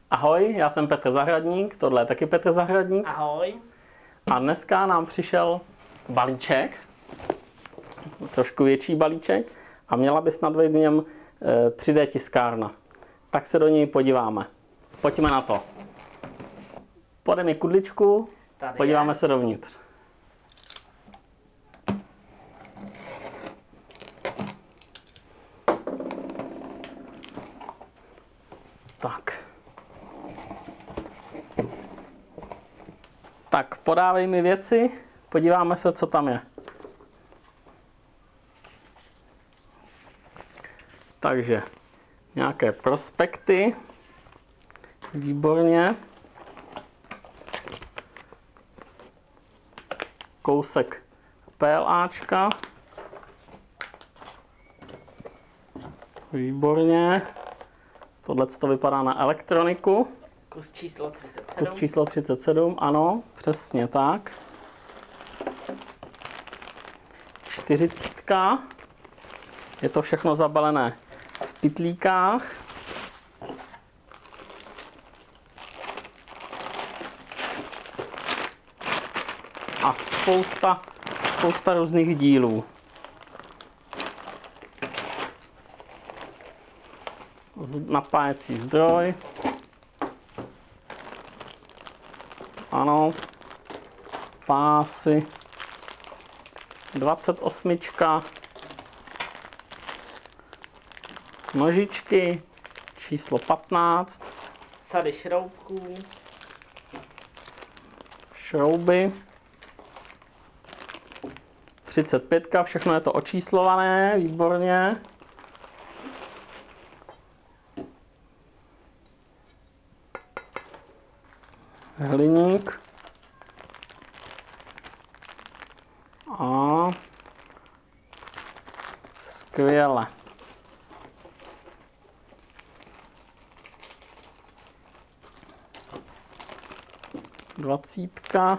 Ahoj, já jsem Petr Zahradník, tohle je taky Petr Zahradník. Ahoj. A dneska nám přišel balíček, trošku větší balíček, a měla by snad být v něm 3D tiskárna. Tak se do něj podíváme. Pojďme na to. Podej mi kudličku, Tady podíváme je. se dovnitř. Tak. Tak, podávej mi věci, podíváme se, co tam je. Takže, nějaké prospekty. Výborně. Kousek PLAčka. Výborně. Tohle to vypadá na elektroniku. Kus číslo 37. Kus číslo 37, ano, přesně tak. 40. Je to všechno zabalené v pytlíkách. A spousta různých dílů. Napájecí zdroj. Ano. Pásy. 28. Nožičky. Číslo 15. Sady šroubků. Šrouby. 35. Všechno je to očíslované. Výborně. Hliník. A skvěle. Dvacítka.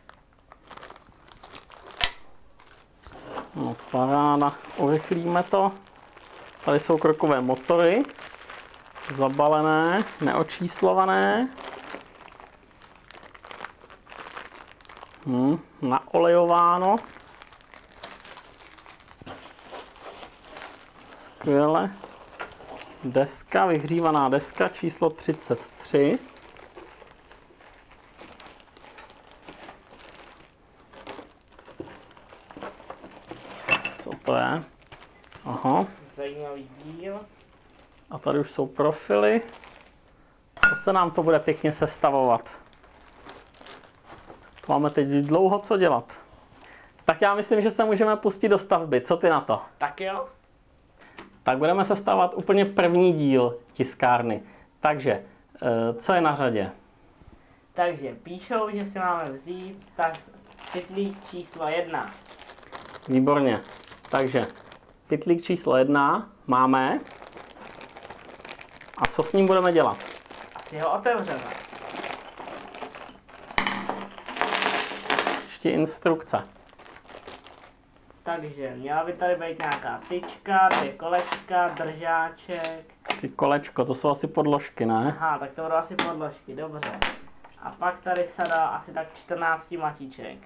No, paráda. Urychlíme to. Tady jsou krokové motory. Zabalené, neočíslované. Naolejováno. Skvěle. Deska, vyhřívaná deska číslo 33. Co to je? Aha. Zajímavý díl. A tady už jsou profily. To se nám to bude pěkně sestavovat. Máme teď dlouho co dělat. Tak já myslím, že se můžeme pustit do stavby. Co ty na to? Tak jo. Tak budeme sestavovat úplně první díl tiskárny. Takže, co je na řadě? Takže píšou, že si máme vzít tak pytlík číslo 1. Výborně. Takže, pytlík číslo 1 máme. A co s ním budeme dělat? Asi ho otevřeme. Ještě instrukce. Takže měla by tady být nějaká tyčka, 2 kolečka, držáček. Ty kolečko, to jsou asi podložky, ne? Aha, tak to budou asi podložky, dobře. A pak tady sada asi tak 14 matiček.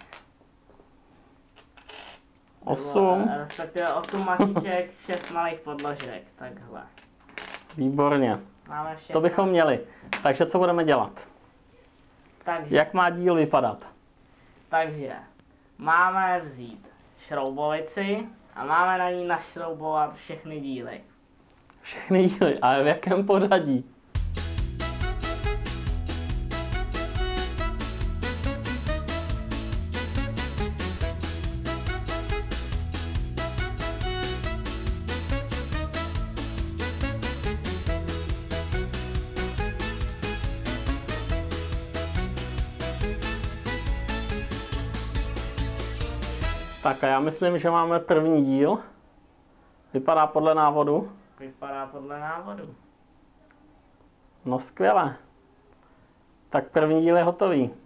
8. Respektive 8 matiček, 6 malých podložek, takhle. Výborně. Máme všechno. To bychom měli. Takže co budeme dělat? Takže, Jak má díl vypadat? takže máme vzít šroubovici a máme na ní našroubovat všechny díly. Všechny díly, ale v jakém pořadí? Tak a já myslím, že máme první díl. Vypadá podle návodu. Vypadá podle návodu. No skvěle. Tak první díl je hotový.